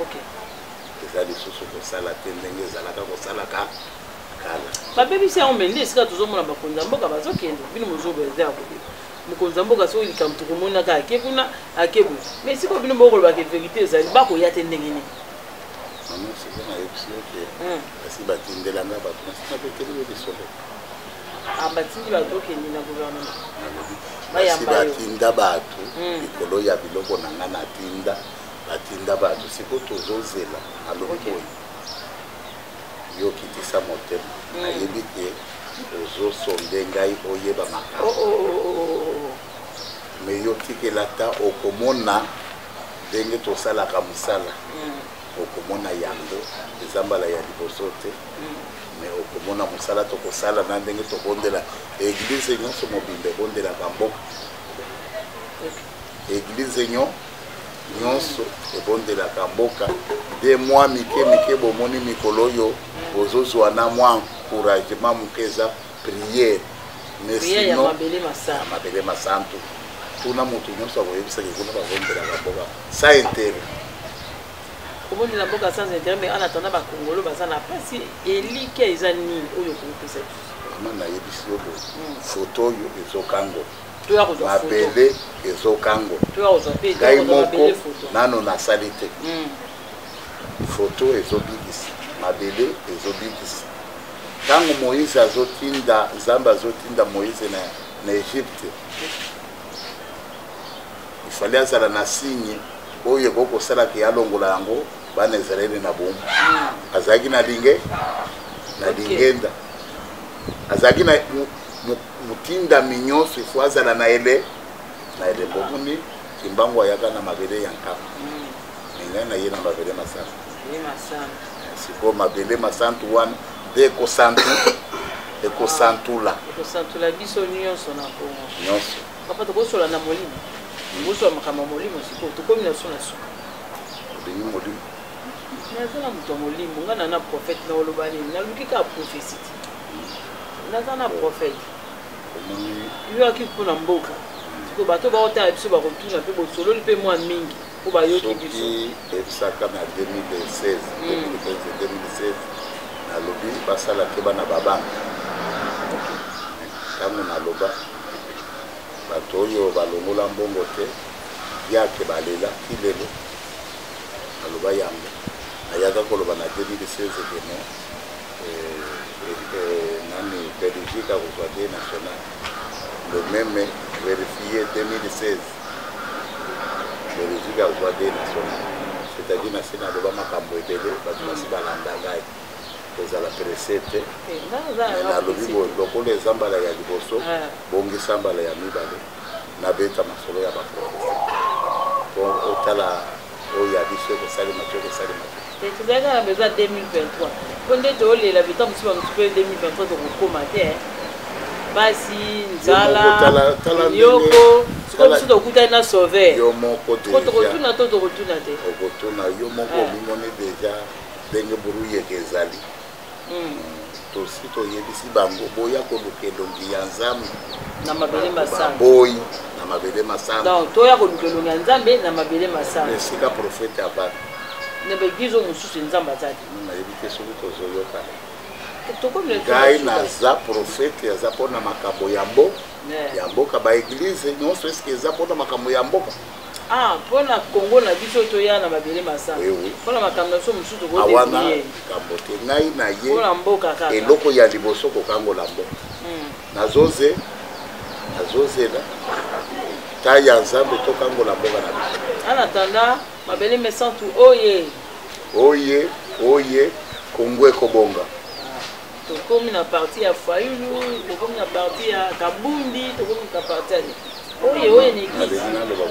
eza lisusu kosala te ndenge ezalaka kosalaka kala babebisa yango me nde esika tozomona bakonzi ya mboka bazokende bino mozobo eza ya kobeba mokonzi ya mboka soki likambo tokomonaka ake kuna ake boye mais sikoyo bino bokolobaka verité ezali bakoya te ndenge nini mama siko nayebisi yo te kasi batindelanga bato nasina bekeli yo lisolo batindi bato okende na gouvernement basi batinda bato likolo ya biloko na nga natinda batinda bato siko tozozela alobi boye yo kitisa motema nayebi te ozosonde ngai oyeba makambo me yo tikela ta okomona ndenge tosalaka mosala okomona yango ezambala ya liboso te mais okomona mosala tokosala na ndenge tokondela eglize nyonso mobimba ebondelaka mboka eglize nyo nyonso ebondelaka mboka de mwa mike mike bomoni mikolo oyo bozozwa na mwa encouragement moke eza priere mais sinon mabele masantu tuna motu nyonso akoyebisaki kuna babondelaka mboka sa intere kobondela mboka sans intérêt mais en attendant bakongolo baza na mpasi elike eza nini oyo kokopesa vraiment nayebisi yo bo foto oyo ezokango toya mabele ezokango ngai moko nano nasali te foto ezobikisa mabele ezobikisa ntango moïse azotinda nzambe azotinda moïse na, na Egypte ifali azala na signe oyo ekokosalaki alongola yango bana Israeli na bomu azalaki na linge na lingenda azalaki na mutinda minyonso ifo azala na ele na ele bomoni kimbango ayaka na mabele ya nkama ngai na ye na mabele masantu siko mabele masantu wana de ekosantu ekosantula ekosantula biso nyonso na Kongo nyonso papa tokosola na molimo tokosola makambo molimo siko tokomi na so na so olingi molimo naza na moto molimo nga na prophète na oloba nini naluki ka prophétie naza na prophète yoki mpona mboka siko bato baotala biso bakotuna mpe bosololi mpe mwa mingi po bayoki biso ebisaka na deux mille seize deux mille seize nalobi basala te bana babanga ntango naloba bato oyo balongola mbongo te yake balela ti lelo naloba yango ayaka koloba na deux mille seize keno nani Belgique akozwa de national le même vérifié deux mille seize Belgique akozwa de national c'est-à-dire nasi naloba makambo ebele bato basi balanda ngai kozala presse te nalobi lokola ezambala ya liboso bongisa mbala ya mibale nabeta masolo ya baprofesi po otala oyo ya biso ekosalema te ekosalema te tozalaka na besoin deux mille vingt-trois mpo nde toyolela bita mosusu bamosu mpe deux mille vingt-trois tokokoma te basi nzala yoko siko mosusu tokutani na sauver yo moko tokotuna to tokotuna te okotuna yo moko omimoni deja ndenge buruyeke ezali tosi toyebisi bango boya koluka elongi ya nzambe na mabele masantu boyi na mabele masantu donc toya koluka elongi ya nzambe na mabele masantu esika prophète avandi na baeglize oyo mosusu nzambe azali nayebi te soki tozoyokana tokomi ngai naza prophète aza mpona makambo ya mboka ya mboka baeglize nyonso eske eza mpona makambo ya mboka ah mpona Kongo na biso toya na mabele masantu mpona makambo na so mosusu tokodefinie makambo te ngai na ye mpona mboka kaka eloko ya liboso kokangola mboka nazoze nazozela ta ya nzambe tokangola mboka na biso en attendant mabele masantu oye oye oye Kongo ekobonga tokomi na parti ya Fayulu tokomi na parti ya Kabundi tokomi na parti ya oye oye ni église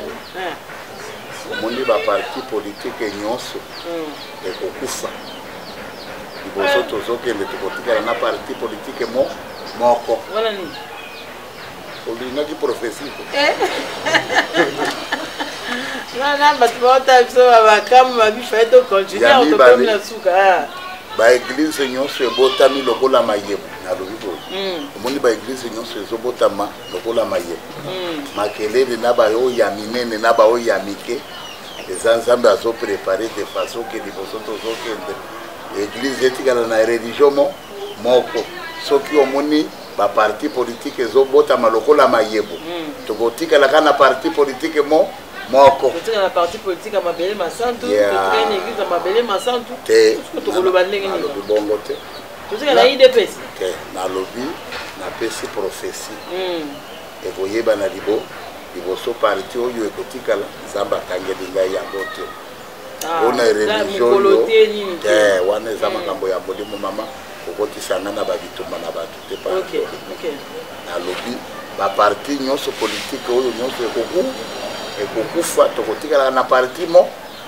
omoni baparti politike nyonso ekokufa liboso tozokende tokotikala na parti politike moko wana nini olingaki profesi nana bato baotala biso bamakambo mabifa ye tocontinue tokomi na suka baeglize nyonso ebotami lokola mayebo nalobi boye omoni baeglize nyonso ezobotama lokola mayebo makelele na baoyo ya minene na baoyo ya mike eza nzambe azoprepare de façon ke liboso tozokende eglize etikala na religion moko soki omoni baparti politike ezobotama lokola mayebo tokotikalaka na parti politike mo moko totika na parti politique ya mabele masantu totika na église ya mabele masantu tokoloba ndenge nini nalobi bongo te totika na I D P S te nalobi napesi prophétie ekoyeba na libo liboso parti oyo ekotikala nzambe akangeli ngai yango te mpona religion yo te wana eza makambo ya molimo mama okotisanga na babitumba na bato te pa nalobi baparti nyonso politike oyo nyonso ekoku ekokufa tokotikala na parti mo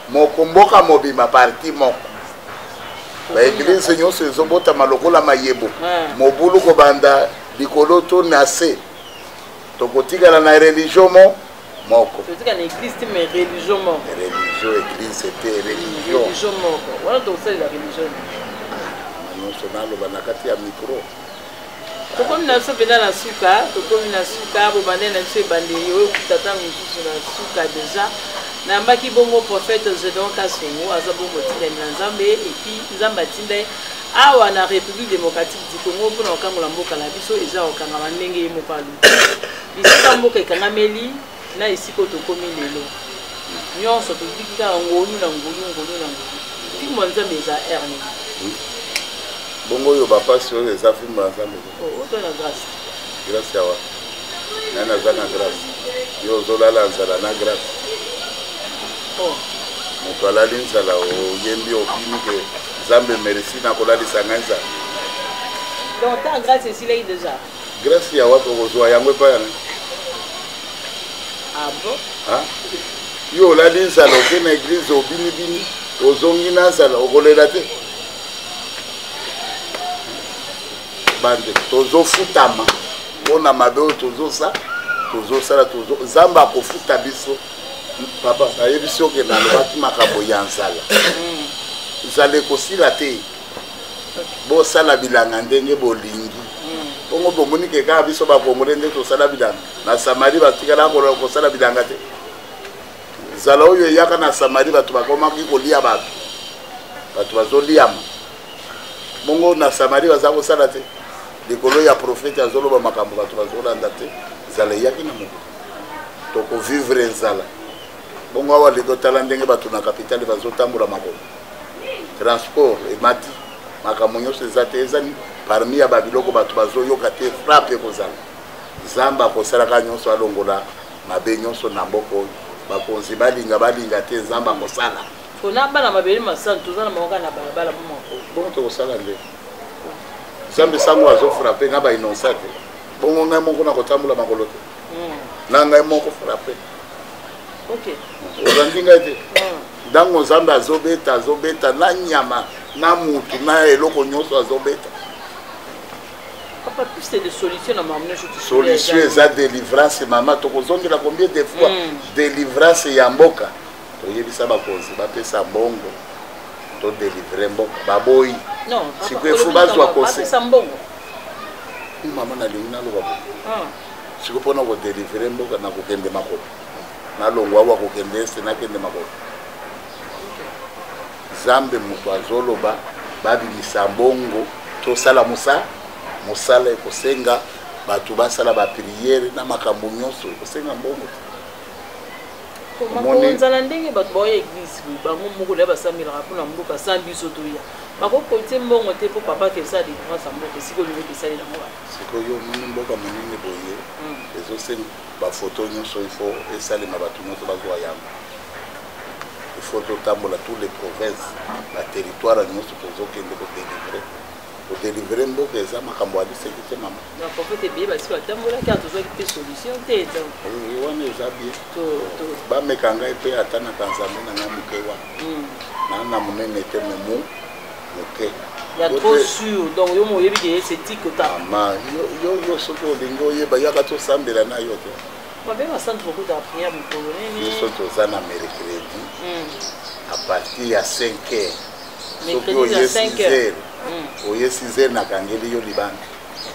moko mboka mobima parti moko ba église nyonso ezobota malokola mayebo mobulu ko banda likolo to nase tokotikala na religion mo moko totika na église te mais religion moko religion église te religion religion moko wala tokosalela religion nyonso naloba na kati ya micro tokomi na biso mpena na suka tokomi na suka bobande na biso ebandeli oyo kutata mosusu na suka deja nayambaki bongo prophète Gédéon Kasongo aza bongo tindani na nzambe epuis nzambe atinda ye awa na république démocratique du Congo mpona kokangola mboka na biso eza kokangama ndenge ye moko aluki bisika mboka ekangameli na esika tokomi lelo nyonso toliki kaka ngolu na ngolu ngolu na ngolu tiki mwa nzambe eza erne bongo oyo bapasi oyo eza filme ya nzambe oto na grâce grâce yawa nani aza na grâce yo ozolala nzala na grâce moto alali nzala oyembi obimi ke nzambe merci na kolalisa ngai nzala donc ta grâce esilaki déjà grâce yawa tokozwa yango epai yana ah bon yo olali nzala oke na église obimibimi ozongi na nzala okolela te bande tozofutama mpona mabe oyo tozosala tozosala nzambe akofuta biso papa nayebi so oke nalobaki makambo ya nzala nzala ekosila te bosala bilanga ndenge bolingi bongo bomoni ke kaka biso bakongole nde tosala bilanga na samari batikala kosala bilanga te nzala oyo eyaka na samari bato bakomaki kolia bato bato bazoliama bongo na samari baza kosala te likolo ya prophète azoloba makambo bato bazolanda te nzala eyaki na moko tokovivre nzala bongo awa likotala ndenge bato na kapitale bazotambola makolo transport emati makambo nyonso eza te ezani parmi ya babiloko bato bazoyoka te frappe ekozala nzambe akosalaka nyonso alongola mabe nyonso na mboka oyo bakonzi balinga balinga te nzambe akosala mpona bana mabele masano toza na maoka na balabala bongo tokosala nde nzambe sango azofrappe nga bainonsa te bongo ngai moko na kotambola makolo te na ngai moko frappe ozandi ngai te ntango nzambe azobeta azobeta na nyama na mutu na eloko nyonso azobeta solution eza délivrance mama tokozongela combien de fois délivrance ya mboka toyebisa bakonzi bapesa mbongo to délivre mboka baboyi sikoefu bazwa kose mama nalingi naloba bo siko mpona kodélivre mboka na kokende makolo nalongwa awa kokende este nakende makolo nzambe moto azoloba babimisa mbongo tosala mosala mosala ekosenga bato basala bapriere na makambo nyonso ekosenga mbongo makonzala ndenge bato baoya église bango moko na basambilaka mpona mboka sa biso toya bakokotie mbongo te mpo papa kesala délivrance ya mboka esika olingi kesali na mboka sikoyo mini mboka monene boye ezosenga bafoto nyonso ifo esalema bato nyonso bazwa yango ifo totambola tous les provinces baterritoire nyonso tozokende kodélivre kodélivre mboka eza makambo aliseki te mama baprofete ebeye basi batambolaki a tozwaki mpe solution te wana eza bien bameka ngai mpe ata na kanzambe na ngai moke wana naa na monene te memu moke ya trop sûr donc yo moyebi ke c'est ama yo soki olingi oyeba yaka tosambela na yo te babe basante bokutaka priere mikolo nini biso toza na mercredi à partir ya cinq heures soki oye six heures oye six heures nakangeli yo libanda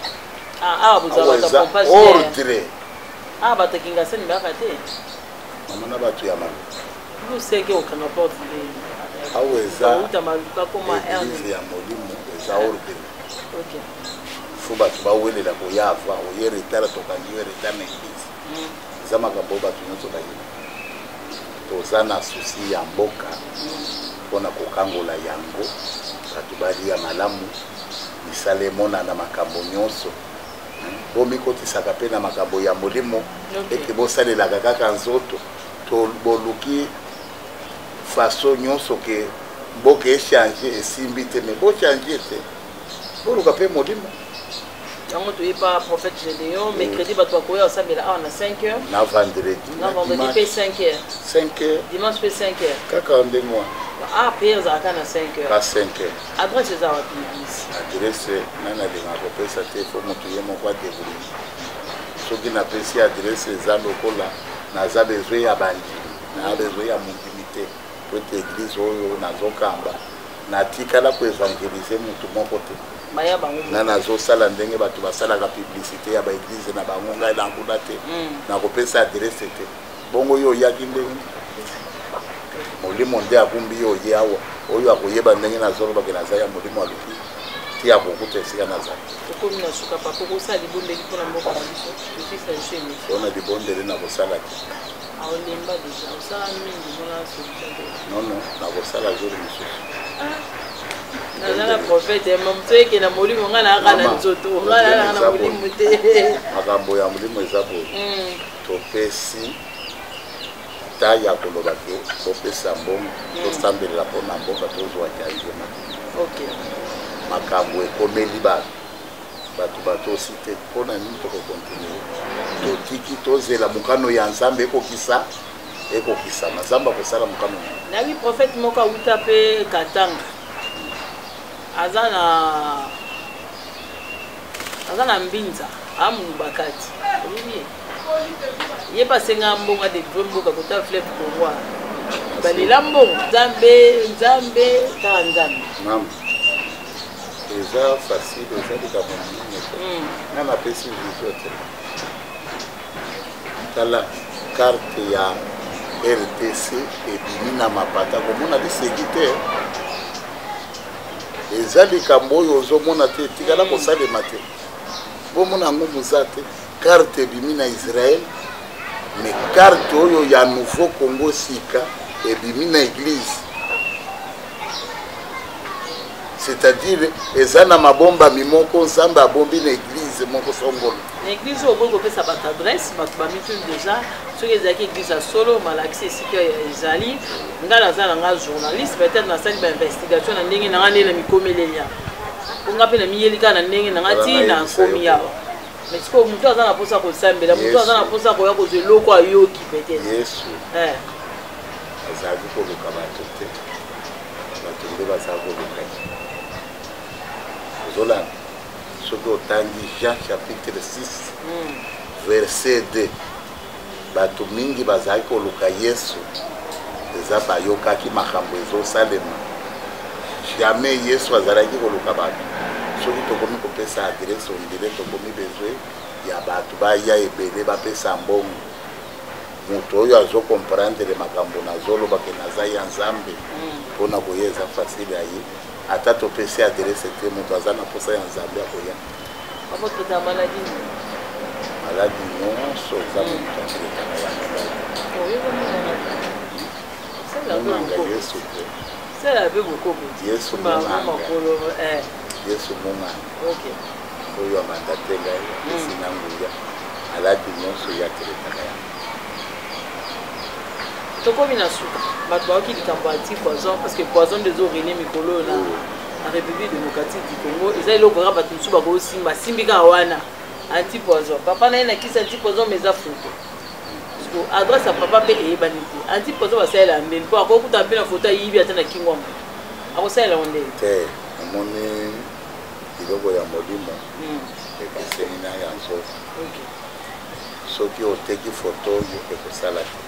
ordre awa bato akinga sani baka te mama na bato ya mabe oseke okanga porte awa eza église ya molimo eza ordre fo bato bawelela koya ava oye retard tokangi yo retard na église eza makambo bato nyonso bayeba toza na susi ya mboka mpona kokangola yango bato balia malamu misala emonana makambo nyonso bomikotisaka mpe na makambo ya molimo ete bosalelaka kaka nzoto to boluki faso nyonso ke mboka echange esimbi te me bochange te boluka mpe molimo yango toye pas prophète Gédéon mercredi bato bakoya osambela awa na cinq heures na vendredi na vendredi mpe cinq heures cinq heures dimanche mpe cinq heures kaka nde mwa ah mpe ezalaka na cinq heures ka cinq heures adresse eza wapi église adresse nani alingaka kopesa te fo moto ye moko adebrouille soki napesi adresse eza lokola naza bezwi ya bandimi na bezwi ya mondimi te po ete église oyo nazokamba natikala koevangelize motu moko te na nazosala ndenge bato basalaka publicité ya baeglize na bango ngai nankuna te nakopesa adresse te bongo oyo oyaki ndenge molimo nde akumbi yo oye awa oyo akoyeba ndenge nazolobake naza ya molimo aluki ti akokuta esika nazali mpona libondele nakosalaki nono nakosala jour mosusu nazala prophète moto eke na molimo nga nayaka na nzoto nga nayaka na molimo te makambo ya molimo eza boye topesi ta ya koloba ke topesa mbongo tosambelela mpona mboka tozwaki ayema makambo ekomeli bato bato batosi te mpona nini tokokontinue totiki tozela mokano ya nzambe ekokisa ekokisama nzambe akosala mokano nayebi prophète moko awuta mpe katanga aza na aza na mbinza amubakati oyebi ye basenga mbongo adedivre mboka kota fleuve conroi balela mbongo nzambe nzambe kaka nzambe eza facile eza likambo minene te nga napesi visio te tala karte ya R T C ebimi na mapata komona liseki te eza likambo oyo ozomona te tikala kosalema te bomona yango moza te karte ebimi na Israel me karte oyo ya nouveau Congo sika ebimi na église c'est-à-dire eza na mabomba mimoko nzambe abombi na église moko songolo na église oyo boyi kopesa bato adresse bato bamituni déjà soki ezalaki église ya solo malakisi esika ezali ngai naza na nga journaliste peut-être nasali bainvestigation na ndenge na nga nde na mikomeleli ya po nga mpe na miyeli kaka na ndenge na nga ti na nkomi yawa mais sikoyo motu aza na mposa kosambela motu aza na mposa koya kozwa eloko ayoki peut-être yesu azalaki koluka bato te bato nde baza koluka ye ozolanda soki otangi Jean chapitre six verset deux bato mingi bazalaki koluka yesu eza bayokaki makambo ezosalema jamais yesu azalaki koluka bato soki tokomi kopesa adresse ondire tokomi bezwe ya bato baya ebele bapesa mbongo moto oyo azokomprendre makambo nazolobake naza ya nzambe mpona koya eza facile aye ata topesi adresse te moto aza na mposa ya nzambe akoya maladi nyonso eza moto akoletana yangomonanga yesu te yesu monganga yesu monganga oyo amanda te ngai apesi na nguya maladi nyonso yateletaka yango tokomi na suka bato bayoki likambo anti poison parce que poison des eaux rene mikolo na na république démocratique du Congo eza eloko kaka bato mosusu bakosimba simbi kaka wana anti poison papa na ye nakisi anti poison mais eza foto adresse ya papa mpe eyebani te anti poison basalela ndeni mpo akokuta mpe na foto ayibi ata na kingwamo akosalela ngo ndeni te omoni biloko ya molimo ekeseni na ya nzoto soki oteki foto oyo ekosala te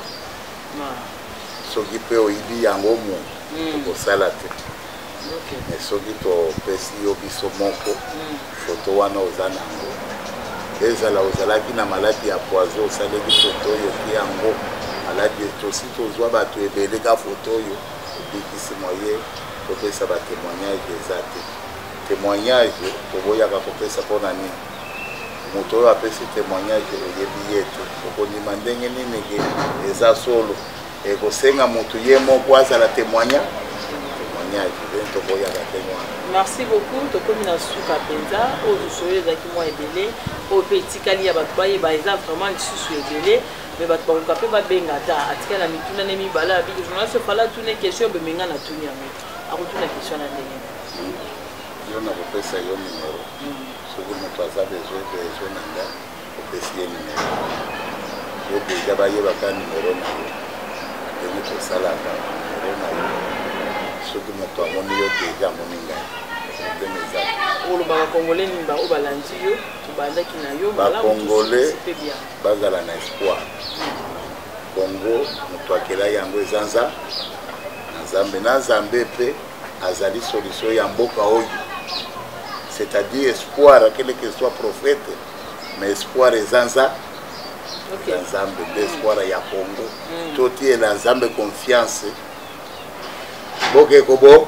soki mpe oyibi yango moto ekosala te mais soki topesi yo biso moko foto wana oza nango ezala ozalaki na maladi ya poison osaleli foto oyo ti yango maladi tosi tozwa bato ebele ka foto oyo ebikisi moye topesa batémoignage eza te témoignage toboyaka kopesa mpona nini moto oyo apesi témoignage oyebi ye te okondima ndenge nini ke eza solo ekosenga moto ye moko azala témoignage témoignage nde toboyaka te wana. Merci beaucoup tokomi na suka mpenza oyo tosolo ezalaki mwa ebele oyo mpe etikali ya bato bayeba eza vraiment lisusu ebele me bato bakoka mpe babenga ata atikala na mituna ne mibala ya biki journaliste fala tune question bemenga na tuni yango akotuna question na ndenge yo nakopesa yo numero soki moto aza besoin besoin na nga opesi ye numero yo deja bayebaka numero na yo ndenge tosalaka numero na yo soki moto amoni yo deja amoni ngai problème eza olobaka congolais nini bao balandi yo tobandaki na yo bacongolais bazala na espoir Congo moto akela yango eza nza na nzambe na nzambe mpe azali solution ya mboka oyo, c'est-à-dire espoir quel que soit prophète mais espoir eza nza nzambe nde espoir ya Congo totiela nzambe confiance mboka ekobo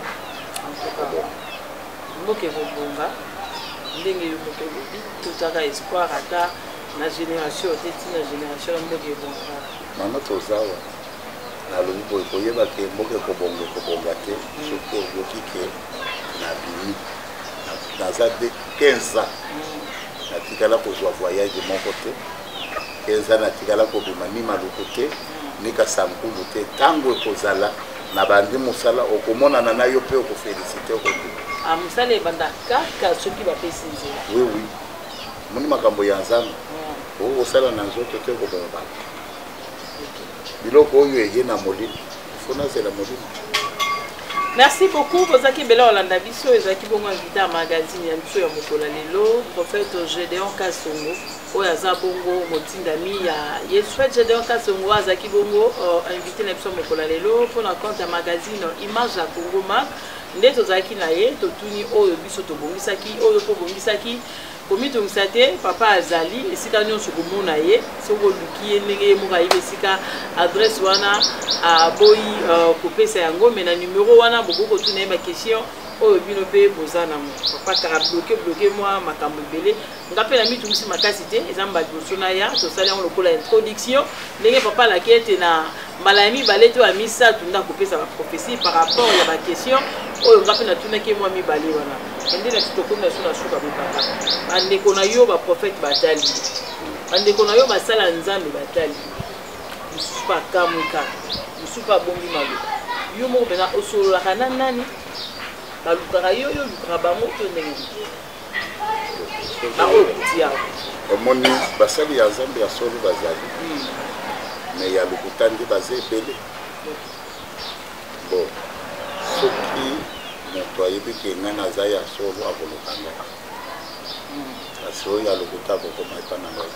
mboka ekobonga ndenge mboka elobi totaka espoir ata na génération te ti na génération mboka ebonga mama tozawa nalobi boye koyeba ke mboka ekobonga ekobonga te soki oyoki ke nabimi naza de quinze ans natikala kozwa voyage moko te quinze ans natikala kobima ni maluku te ni kasankulu te ntango ekozala na bandi mosala okomonana na yo mpe okofélicité okobima mosala ebanda kaka soki bapesi nzela oui oui moni makambo ya nzambe okosala na nzoto te okoboma bato biloko oyo eye na molimo ifo nazela molimo. Merci beaucoup bozaki bela olanda biso ezaki bongo invité ya magazine ya biso ya mokolo lelo prophète Gédéon Kasongo oyo aza bongo motindami ya Yesu Gédéon Kasongo azaki bongo invité na biso ya mokolo lelo mpona compte ya magazine Image ya Congo Mark nde tozalaki na ye totuni oyo biso tobongisaki oyo po bongisaki komitongisa te papa azali esika nyonso komona ye soki oluki ye ndenge ye moko ayibi esika adresse wana aboyi kopesa yango me na numero wana bokoki kotuna ye bakestion oyo bino mpe boza na mo papa kaka bloke bloke mwa makambo ebele nga mpe na mitungisi makasi te eza mbala liboso na ya tosali yango lokola introduction ndenge papa alaki ete na mbala ya mibale to ya misato nda kopesa baprophétie par rapport ya bakestion oyo nga mpe natunaki ye mwa mibale wana ende na titokomi na so na suka bopapa bandeko na yo baprophète batali bandeko na yo basala nzambe batali mosusu bakamwi kaka mosusu babombi maloba yo moko mpena osololaka na nani balukaka yo yo olukaka bango to ndenge baoyo kuti yawo omoni basali ya nzambe ya solo bazali me ya lokuta nde baza ebele bon soki moto ayebi ke ngai naza ya solo akoluka ngai kasi oyo ya lokuta akokoma epa na ngai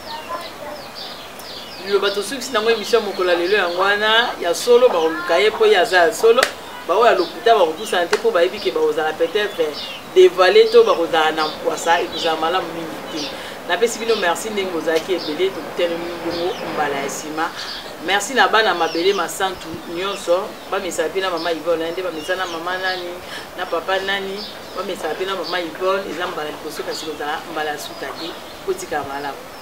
liloba tosukisi nango émission mokolo lelo yango wana ya solo bakoluka ye mpo ye aza ya solo baoyo ya lokuta bakopusana te mpo bayebi ke bakozala peut-être dévoile to bakozala na mpwasa ekozala malamu mingi te napesi bino merci ndenge bozalaki ebele tokutani bongo mbala ya nsima merci na bana mabele masantu nyonso bamesala mpe na mama Yvonne nde bamesala na mama nani na papa nani bamesala mpe na mama Yvonne eza mbala liboso kasi kozala mbala ya suka te kotika malamu.